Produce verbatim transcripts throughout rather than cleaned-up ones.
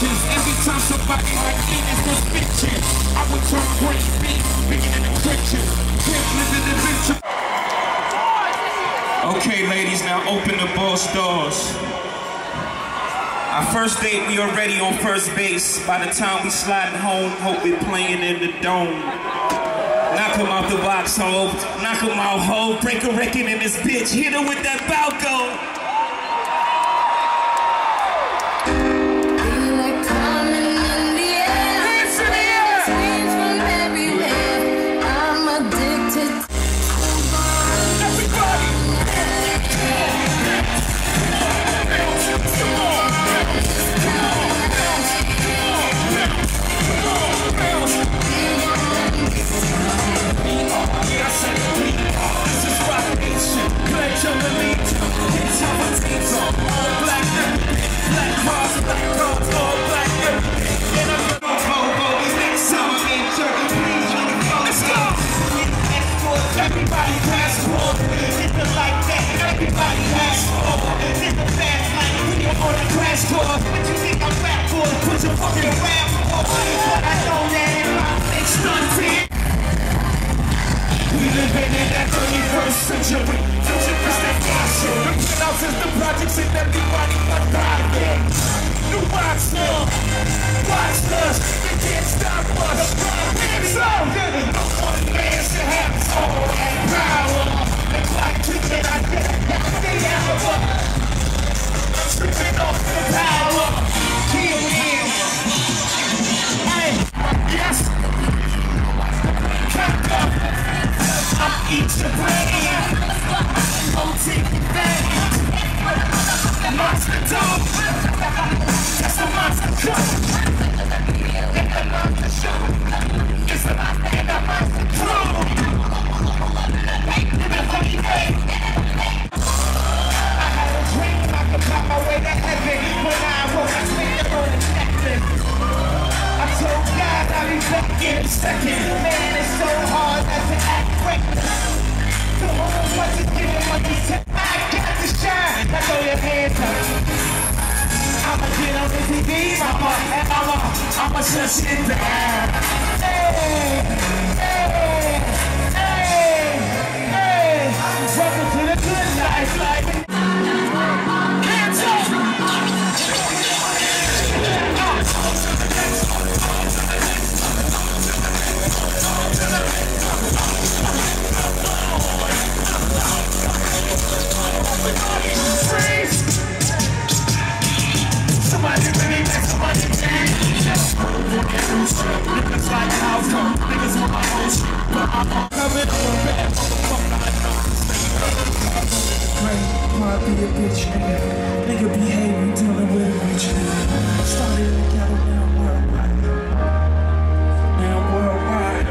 bitches. Every time somebody like me is suspicious, I would turn great beat, bigger than the Christian. Can't live in the adventure. Okay, ladies, now open the boss doors. Our first date, we already on first base. By the time we sliding home, hope we playing in the dome. Knock him out the box, ho. Knock him out, ho. Break a record in this bitch. Hit him with that Balco. Everybody passport, it's like that. Everybody passport, it's the fast life. When you're on the crash course, what you think I'm back for? Put your fucking rap on. But I know that in my face stunted. We living in that thirty-first century. Futuristic fashion. The put-outs is the projects and everybody got private. New watch us, watch us. You can't stop us. Hands up. No one man should have all that power. The clock ticking, I get the hour. I'm stripping off the power. Kill him. Hey, yes. Cut up. I'm each the brain. I'm taking that. Monster dog. That's the monster cut. It's the monster show. It's the monster control. I had a dream I could pop my way to heaven. When I woke, I think the burning necklace. I told God I'll be back in a second. Man, it's so hard not to act reckless. The whole what you give, what you take. I got to shine. Now throw your hands up. I'ma get on the T V, mama, and I'ma, I'ma shut shit down. Hey, hey, hey, hey. Welcome to the good life, like. Hands up. Freeze. Somebody really make somebody dance. Niggas like house come, niggas want my own shit, but I'm on cover up a bad motherfucker. I know. Right, might be a bitch, nigga. Nigga behaving, dealing with a bitch, nigga. Started in the ghetto, now worldwide. Now worldwide.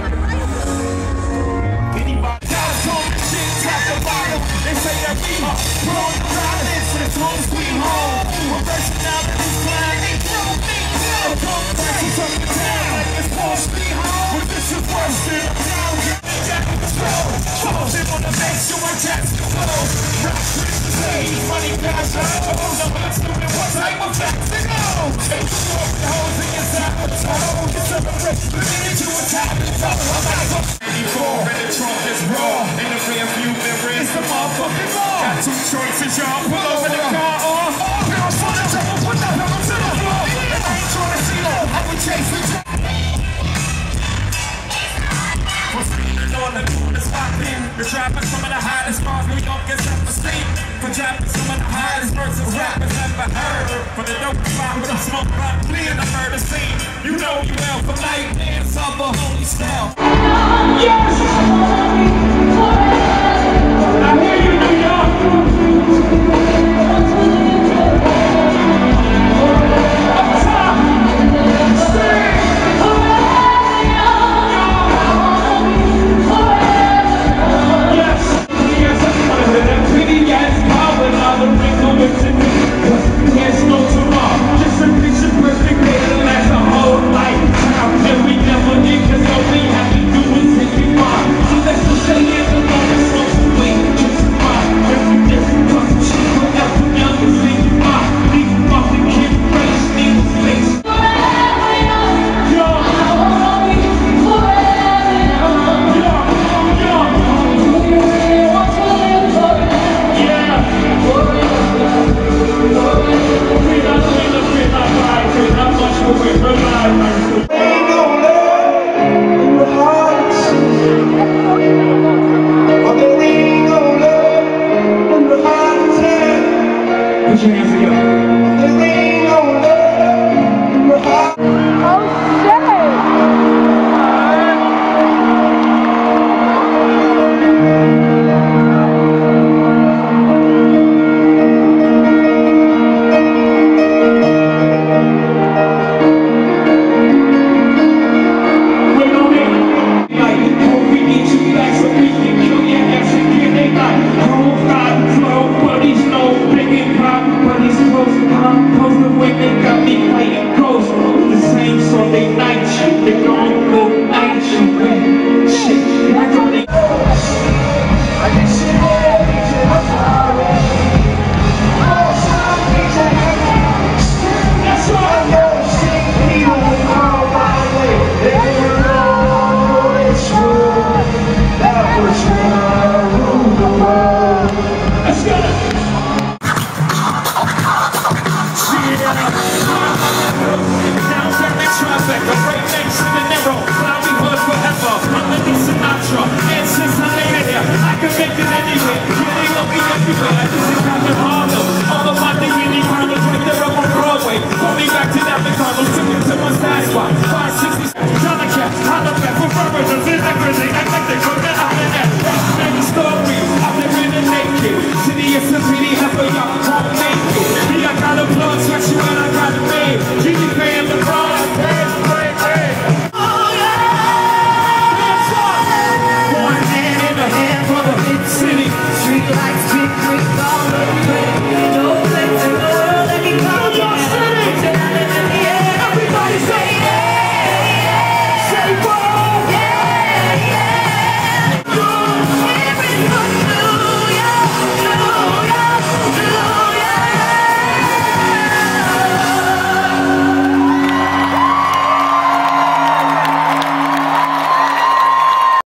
Anybody else on this shit, top the bottom. They say that we are blowing the violence, and it's home sweet home. We're bursting out of this line, they don't think so. Come practice up the town, like it's supposed to be home. But this is worse than a town, get me down the road. Troubles in on the make sure I catch the flow. Rock with the stage, money pass out. I'm not stupid, what type of facts to know? Take the walk, the hoes in your side of the toe. You celebrate, let me get you a top and top. I'm not going to eighty-four, and the trunk is raw. In the rear view mirror, it's the motherfucking law. Got two choices, y'all. Pull over the car or pound for the trouble, put the hell to the floor. And I ain't trying to see no, I would chase the track. What's speeding on the corner spotting? The dropping some of the hottest bars New York gets up for steam. For dropping some of the hottest verses rappers ever heard. For the dope spot with a smoke block, clear the murder scene. You know you well for light and summer holy spell. Yes!